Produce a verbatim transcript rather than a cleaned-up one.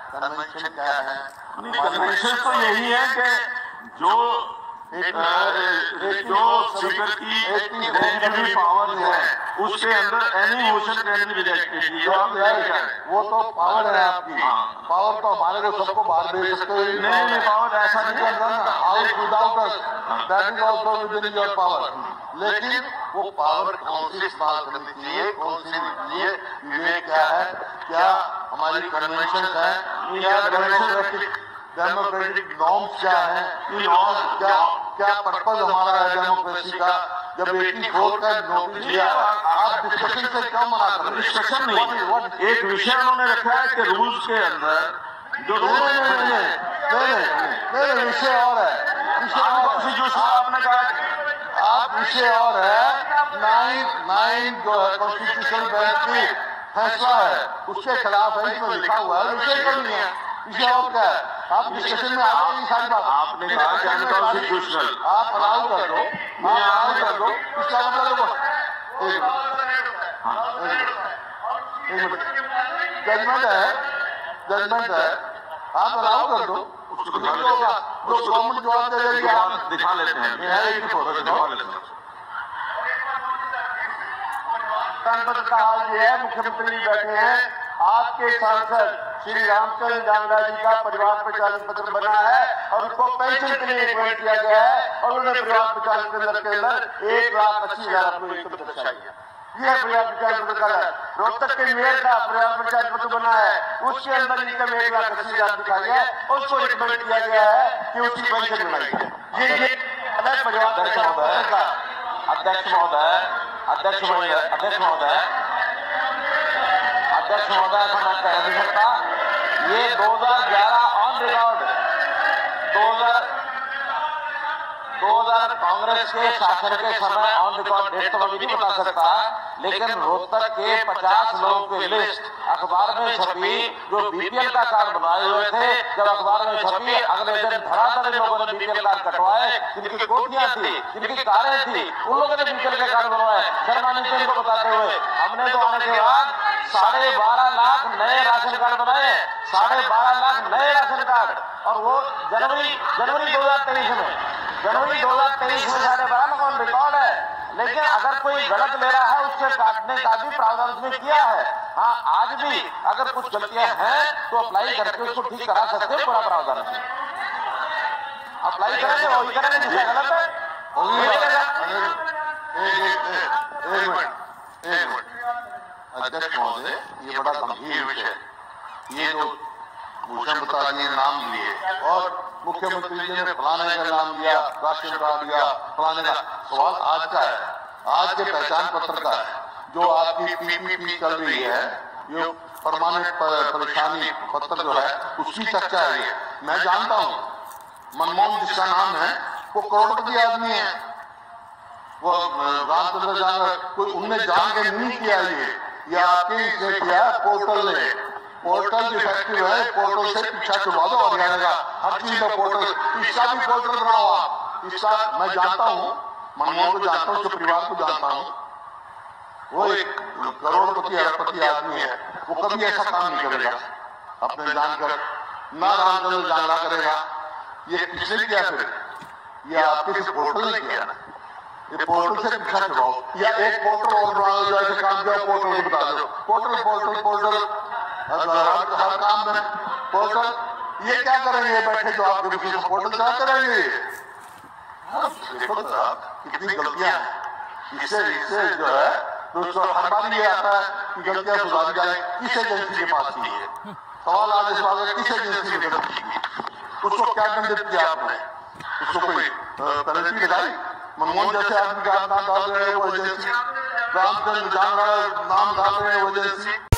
Convention क्या है? Convention तो यही है कि जो एक जो स्पीकर की लेजिस्लेटिव पावर है उसके अंदर any motion can be rejected, वो तो पावर है आपकी। पावर तो हमारे को सबको बाहर भेज सकते हो। नहीं नहीं पावर ऐसा नहीं है, house without us, that is also with in your power. लेकिन वो पावर कौन सी इस्तेमाल करनी चाहिए, कौन सी लिए विवेक क्या है, क्या हमारी कन्वेंशन है, क्या डेमोक्रेटिक नॉर्म्स क्या है, क्या क्या पर्पज हमारा है डेमोक्रेसी का। जब एटी फोर का नोटिस दिया, आप डिस्कशन से क्या मना कर रहे? डिस्कशन नहीं, एक विषय उन्होंने रखा है कि रूल्स के अंदर जो रूल नहीं नहीं विषय और है, विषय कॉन्स्टिट्यूशन आपने कहा आप विषय और है। नाइन नाइन जो है कॉन्स्टिट्यूशन बेंच की फैसला है, उसके खिलाफ है, इसमें लिखा हुआ है। विषय क्यों नहीं है? विषय और क्या है? आप डिस्कशन में आप सारी बात आपने कहा कि अनकॉन्स्टिट्यूशनल, आप अलाउ कर दो, आप अलाउ कर दो। इसका मतलब जजमेंट है, जजमेंट है, आप अलाउ कर दो। जो गवर्नमेंट जवाब दे देगी आप दिखा लेते हैं, दिखा लेते हैं। जनपद का हाल ये है, मुख्यमंत्री बैठे हैं, आपके सांसद श्री रामचंद्र जांगड़ा जी का परिवार पहचान पत्र बना है और उनको पेंशन के लिए अपॉइंट किया गया है और उन्होंने परिवार पहचान पत्र के अंदर एक लाख अस्सी हजार अपनी इनकम दर्शाई है। ये परिवार पहचान पत्र का है। रोहतक के मेयर का परिवार पहचान पत्र बना है, उसके अंदर इनकम एक लाख अस्सी हजार दिखा गया है, उसको रिकमेंड किया गया है कि उसकी पेंशन बनाई जाए। ये ये परिवार पहचान पत्र का अध्यक्ष महोदय अध्यक्ष महोदय अध्यक्ष महोदय अध्यक्ष महोदय ऐसा मैं कह नहीं सकता। ये दो हज़ार ग्यारह ऑन रिकॉर्ड दो हज़ार कांग्रेस के शासन के समय ऑन रिकॉर्ड डेट तो अभी नहीं बता सकता, लेकिन रोहतक के पचास लोगों की लिस्ट अखबार में छपी जो बीपीएल का कार्ड बनाए हुए थे। जब अखबार में छपी, अगले दिन धड़ाधड़ लोगों ने बीपीएल कार्ड कटवाए, जिनकी कोठियां थी, जिनकी कारें थी, उन लोगों ने बीपीएल के कार्ड बनवाए। शर्मानी से इनको बताते हुए हमने तो आने के बाद साढ़े बारह लाख नए राशन कार्ड बनाए, साढ़े बारह लाख नए राशन कार्ड, और वो जनवरी जनवरी दो हजार तेईस में जनवरी दो हजार तेईस में साढ़े बारह लाख ऑन रिकॉर्ड है। लेकिन अगर कोई गलत ले रहा है उसके काटने का भी प्रावधान में किया है। हाँ, आज भी अगर कुछ गलतियां हैं तो अप्लाई करके उसको ठीक करा सकते हैं, पूरा प्रावधान है। अप्लाई करेंगे, वही करेंगे जिसका गलत है वही करेगा। अध्यक्ष महोदय, ये बड़ा गंभीर विषय है। ये जो भूषण प्रसाद जी ने नाम लिए और मुख्यमंत्री जी ने फलाने का नाम दिया, राशन कार्ड दिया, फलाने का, सवाल आज का है, आज के पहचान पत्र का है। जो आपकी पीपीपी चल रही है, ये परमानेंट परेशानी पत्र जो है, उसकी चर्चा है। ये मैं जानता हूँ, मनमोहन जिसका नाम है वो करोड़पति आदमी है, वो रामचंद्र जांगड़ा, कोई उनने जान के नहीं किया। ये ये आपके इसने किया, पोर्टल ने, पोर्टल डिफेक्टिव है, पोर्टल से पीछा छुड़वा दो और जाएगा हर चीज का पोर्टल, इसका भी पोर्टल बना हुआ। इसका मैं जानता हूँ, मनमोहन को जानता हूँ, उसके परिवार को जानता हूँ। वो एक करोड़पति अरबपति आदमी है, वो कभी ऐसा काम नहीं करेगा अपने जानकर, ना रामचंद्र जांगड़ा करेगा। ये किसने किया? फिर ये आपके से पोर्टल ने किया ना। ये पोर्टल से पीछा छुड़ाओ, या एक पोर्टल और बनाओ जो ऐसे काम किया, पोर्टल को बता दो, पोर्टल पोर्टल पोर्टल हर काम में पोर्टल। ये क्या करेंगे बैठे जो आपके विषय को पोर्टल क्या करेंगे? देखो तो कितनी गलतियां हैं। इससे इससे जो है दोस्तों हर बार ये आता है कि गलतियां सुधारी जाए, किस एजेंसी के पास की है? सवाल आज इस बात किस एजेंसी ने गलत की, उसको क्या दंडित किया आपने? उसको कोई पेनल्टी लगाई? मनमोहन जैसे आदमी का नाम डाल रहे हैं वो एजेंसी, रामचंद्र जांगड़ा नाम डाल रहे हैं वो एजेंसी।